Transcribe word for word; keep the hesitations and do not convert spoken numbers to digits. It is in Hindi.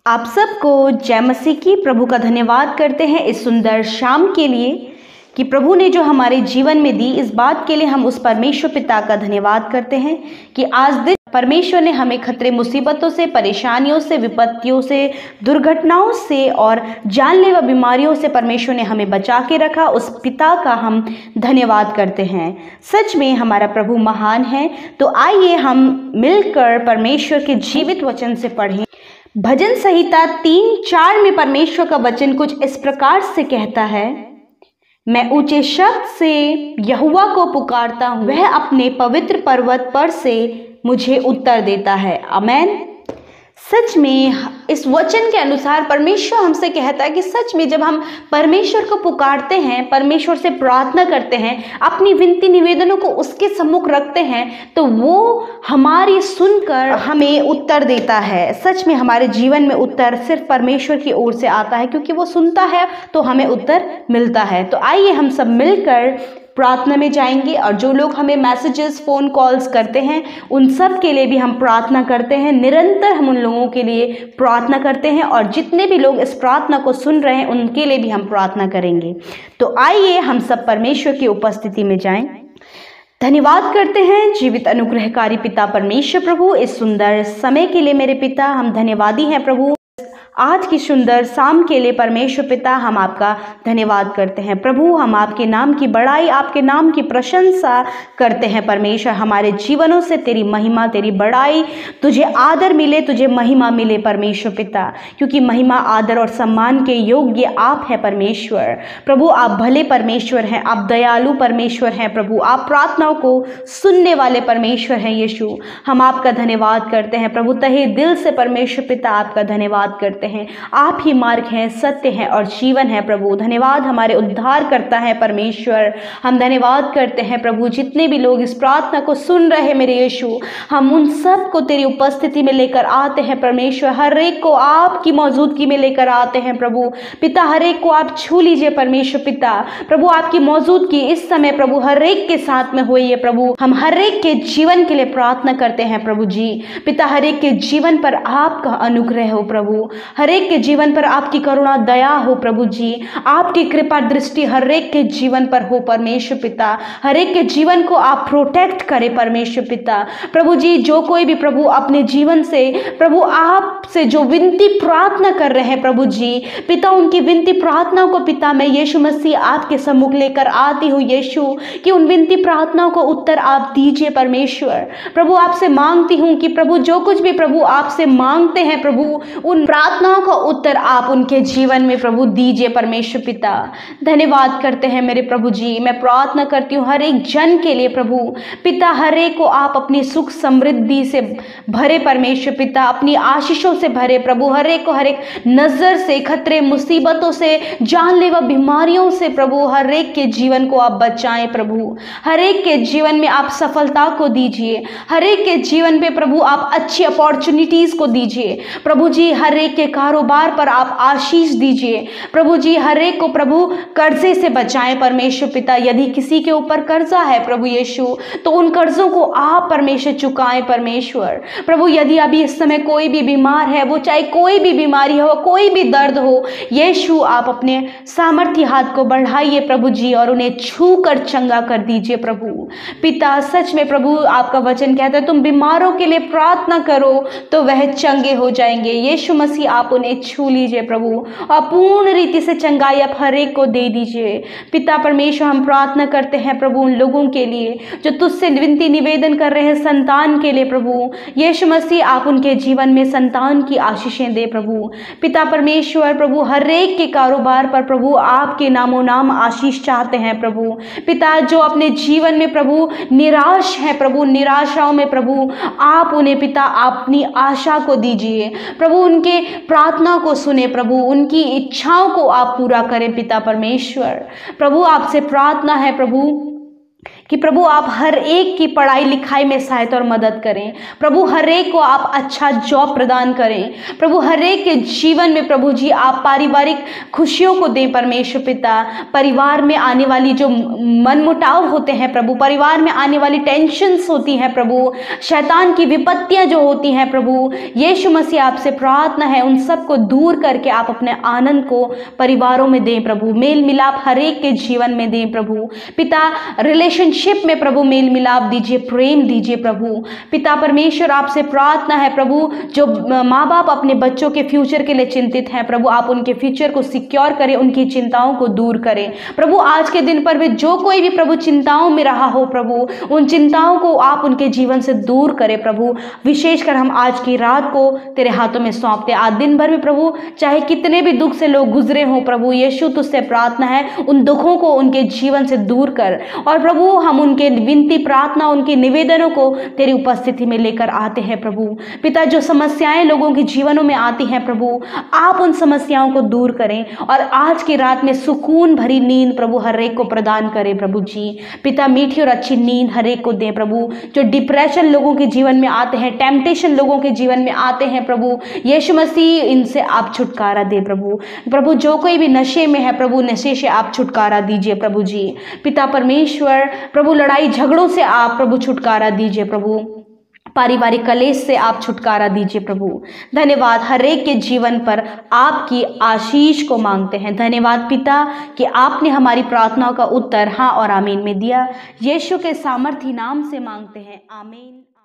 आप सबको जय मसीह की। प्रभु का धन्यवाद करते हैं इस सुंदर शाम के लिए कि प्रभु ने जो हमारे जीवन में दी, इस बात के लिए हम उस परमेश्वर पिता का धन्यवाद करते हैं कि आज दिन परमेश्वर ने हमें खतरे मुसीबतों से, परेशानियों से, विपत्तियों से, दुर्घटनाओं से और जानलेवा बीमारियों से परमेश्वर ने हमें बचा के रखा। उस पिता का हम धन्यवाद करते हैं। सच में हमारा प्रभु महान है। तो आइए हम मिलकर परमेश्वर के जीवित वचन से पढ़ें। भजन संहिता तीन चार में परमेश्वर का वचन कुछ इस प्रकार से कहता है, मैं ऊंचे शब्द से यहोवा को पुकारता हूँ, वह अपने पवित्र पर्वत पर से मुझे उत्तर देता है। आमेन। सच में इस वचन के अनुसार परमेश्वर हमसे कहता है कि सच में जब हम परमेश्वर को पुकारते हैं, परमेश्वर से प्रार्थना करते हैं, अपनी विनती निवेदनों को उसके सम्मुख रखते हैं, तो वो हमारी सुनकर हमें उत्तर देता है। सच में हमारे जीवन में उत्तर सिर्फ परमेश्वर की ओर से आता है, क्योंकि वो सुनता है तो हमें उत्तर मिलता है। तो आइए हम सब मिलकर प्रार्थना में जाएंगे। और जो लोग हमें मैसेजेस, फ़ोन कॉल्स करते हैं, उन सब के लिए भी हम प्रार्थना करते हैं। निरंतर हम उन लोगों के लिए प्रार्थना करते हैं और जितने भी लोग इस प्रार्थना को सुन रहे हैं उनके लिए भी हम प्रार्थना करेंगे। तो आइए हम सब परमेश्वर की उपस्थिति में जाएं। धन्यवाद करते हैं जीवित अनुग्रहकारी पिता परमेश्वर प्रभु, इस सुंदर समय के लिए मेरे पिता हम धन्यवादी हैं प्रभु। आज की सुंदर शाम के लिए परमेश्वर पिता हम आपका धन्यवाद करते हैं प्रभु। हम आपके नाम की बड़ाई, आपके नाम की प्रशंसा करते हैं परमेश्वर। हमारे जीवनों से तेरी महिमा, तेरी बड़ाई, तुझे आदर मिले, तुझे महिमा मिले परमेश्वर पिता, क्योंकि महिमा, आदर और सम्मान के योग्य आप है परमेश्वर। प्रभु आप भले परमेश्वर हैं, आप दयालु परमेश्वर हैं प्रभु, आप प्रार्थनाओं को सुनने वाले परमेश्वर हैं यीशु। हम आपका धन्यवाद करते हैं प्रभु, तहे दिल से परमेश्वर पिता आपका धन्यवाद करते हैं। आप ही मार्ग हैं, सत्य हैं और जीवन है प्रभु। धन्यवाद हमारे उद्धार करता है परमेश्वर। हम धन्यवाद करते हैं प्रभु, जितने भी लोग इस प्रार्थना को सुन रहे हैं मेरे यीशु, हम उन सब को तेरी उपस्थिति में लेकर आते हैं परमेश्वर। हर एक को आपकी मौजूदगी में लेकर आते हैं प्रभु पिता। हर एक को आप छू लीजिए परमेश्वर पिता। प्रभु आपकी मौजूदगी इस समय प्रभु हर एक के साथ में हुई है प्रभु। हम हर एक के जीवन के लिए प्रार्थना करते हैं प्रभु जी पिता। हर एक के जीवन पर आपका अनुग्रह हो प्रभु, हर एक के जीवन पर आपकी करुणा दया हो प्रभु जी। आपकी कृपा दृष्टि हर एक के जीवन पर हो परमेश्वर पिता। हर एक के जीवन को आप प्रोटेक्ट करें परमेश्वर पिता। प्रभु जी जो कोई भी प्रभु अपने जीवन से प्रभु आपसे जो विनती प्रार्थना कर रहे हैं प्रभु जी पिता, उनकी विनती प्रार्थनाओं को पिता मैं यीशु मसीह आपके सम्मुख लेकर आती हूँ यीशु, कि उन विनती प्रार्थनाओं को उत्तर आप दीजिए परमेश्वर। प्रभु आपसे मांगती हूँ कि प्रभु जो कुछ भी प्रभु आपसे मांगते हैं प्रभु, उन प्रार्थनाओं का उत्तर आप उनके जीवन में प्रभु दीजिए परमेश्वर पिता। धन्यवाद करते हैं मेरे प्रभु जी। मैं प्रार्थना करती हूँ हर एक जन के लिए प्रभु पिता, हर एक को आप अपनी सुख समृद्धि से भरे परमेश्वर पिता, अपनी आशीषों से भरे प्रभु। हर एक को हर एक नजर से, खतरे मुसीबतों से, जानलेवा बीमारियों से प्रभु हर एक के जीवन को आप बचाएं प्रभु। हर एक के जीवन में आप सफलता को दीजिए। हर एक के जीवन पे प्रभु आप अच्छी अपॉर्चुनिटीज को दीजिए प्रभु जी। हर एक के कारोबार पर आप आशीष दीजिए प्रभु जी। हर एक को प्रभु कर्जे से बचाएं परमेश्वर पिता। यदि किसी के ऊपर कर्जा है प्रभु यीशु, तो उन कर्जों को आप परमेश्वर चुकाएं परमेश्वर। प्रभु यदि अभी इस समय कोई भी बीमार है, वो चाहे कोई भी बीमारी हो, कोई भी दर्द हो, यीशु आप अपने सामर्थ्य हाथ को बढ़ाइए प्रभु जी और उन्हें छू कर चंगा कर दीजिए प्रभु पिता। सच में प्रभु आपका वचन कहता है तुम बीमारों के लिए प्रार्थना करो तो वह चंगे हो जाएंगे। यीशु मसीह आप उन्हें छू लीजिए प्रभु और पूर्ण रीति से चंगाई आप हर एक को दे दीजिए पिता परमेश्वर। हम प्रार्थना करते हैं प्रभु उन लोगों के लिए जो तुझसे विनती निवेदन कर रहे हैं संतान के लिए प्रभु यीशु मसीह, आप उनके जीवन में संतान की आशीषें दे प्रभु पिता परमेश्वर। प्रभु हर एक के कारोबार पर प्रभु आपके नामों नाम आशीष चाहते हैं प्रभु पिता। जो अपने जीवन में प्रभु निराश है प्रभु, निराशाओं में प्रभु आप उन्हें पिता अपनी आशा को दीजिए प्रभु। उनके प्रार्थना को सुने प्रभु, उनकी इच्छाओं को आप पूरा करें पिता परमेश्वर। प्रभु आपसे प्रार्थना है प्रभु कि प्रभु आप हर एक की पढ़ाई लिखाई में सहायता और मदद करें। प्रभु हर एक को आप अच्छा जॉब प्रदान करें। प्रभु हर एक के जीवन में प्रभु जी आप पारिवारिक खुशियों को दें परमेश्वर पिता। परिवार में आने वाली जो मनमुटाव होते हैं प्रभु, परिवार में आने वाली टेंशन्स होती हैं प्रभु, शैतान की विपत्तियां जो होती हैं प्रभु, यीशु मसीह आपसे प्रार्थना है उन सब को दूर करके आप अपने आनंद को परिवारों में दें प्रभु। मेल मिलाप हर एक के जीवन में दें प्रभु पिता। रिलेशनशिप में प्रभु मेल मिलाप दीजिए, प्रेम दीजिए प्रभु पिता परमेश्वर। आपसे प्रार्थना है प्रभु, जो माँ बाप अपने बच्चों के फ्यूचर के लिए चिंतित हैं प्रभु, आप उनके फ्यूचर को सिक्योर करें, उनकी चिंताओं को दूर करें प्रभु। आज के दिन पर भी जो कोई भी प्रभु चिंताओं में रहा हो प्रभु, उन चिंताओं को आप उनके जीवन से दूर करें प्रभु। विशेषकर हम आज की रात को तेरे हाथों में सौंपते, आज दिन भर में प्रभु चाहे कितने भी दुख से लोग गुजरे हों प्रभु यीशु तुझसे प्रार्थना है उन दुखों को उनके जीवन से दूर कर। और प्रभु हम उनके विनती प्रार्थना उनके निवेदनों को तेरी उपस्थिति में लेकर आते हैं प्रभु पिता। जो समस्याएं लोगों के जीवनों में आती हैं प्रभु, आप उन समस्याओं को दूर करें और आज की रात में सुकून भरी नींद प्रभु हर एक को प्रदान करें प्रभु जी पिता। मीठी और अच्छी नींद हर एक को दे प्रभु। जो डिप्रेशन लोगों के जीवन में आते हैं, टेम्पटेशन लोगों के जीवन में आते हैं प्रभु यीशु मसीह, इनसे आप छुटकारा दे प्रभु। प्रभु जो कोई भी नशे में है प्रभु, नशे से आप छुटकारा दीजिए प्रभु जी पिता परमेश्वर। प्रभु लड़ाई झगड़ों से आप प्रभु छुटकारा दीजिए प्रभु। पारिवारिक कलेश से आप छुटकारा दीजिए प्रभु। धन्यवाद, हर एक के जीवन पर आपकी आशीष को मांगते हैं। धन्यवाद पिता कि आपने हमारी प्रार्थनाओं का उत्तर हाँ और आमीन में दिया। यीशु के सामर्थी नाम से मांगते हैं, आमीन।